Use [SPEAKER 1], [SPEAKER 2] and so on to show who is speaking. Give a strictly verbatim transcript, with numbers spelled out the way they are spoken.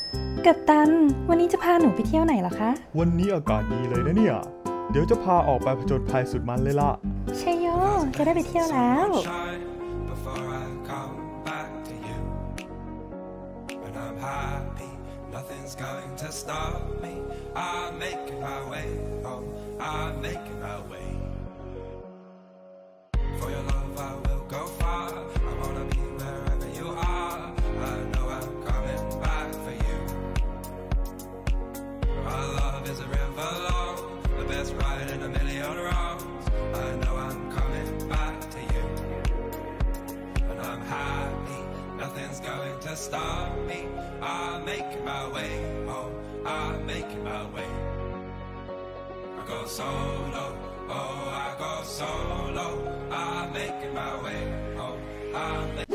[SPEAKER 1] กัปตันวันนี้จะพาหนูไปเที่ยวไหนเหรอคะ
[SPEAKER 2] วันนี้อากาศดีเลยนะเนี่ยเดี๋ยวจะพาออกไปผจญภัยสุดมันเลยล่ะ
[SPEAKER 1] ใช่โยจะได้ไปเที่ยวแล้ว
[SPEAKER 3] Nothing's going to stop me. I'm making my way home. I'm making my way. For your love, I will go far. I wanna be wherever you are. I know I'm coming back for you. Our love is a river long, the best ride in a million wrongs. I know I'm coming back to you, and I'm happy. Nothing's going to stop me. I'm making my way home. I'm making my way. I go solo. Oh, I go solo. I'm making my way home. I'm